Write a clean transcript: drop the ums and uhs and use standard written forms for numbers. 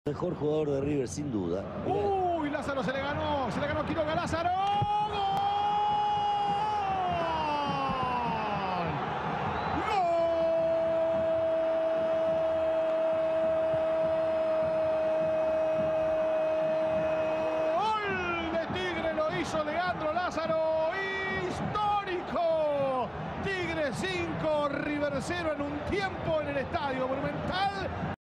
Mejor jugador de River, sin duda. Uy, Lázaro se le ganó Quiroga, Lázaro. ¡Gol! De Tigre lo hizo Leandro Lázaro, histórico. Tigre 5, River 0 en un tiempo en el Estadio Monumental.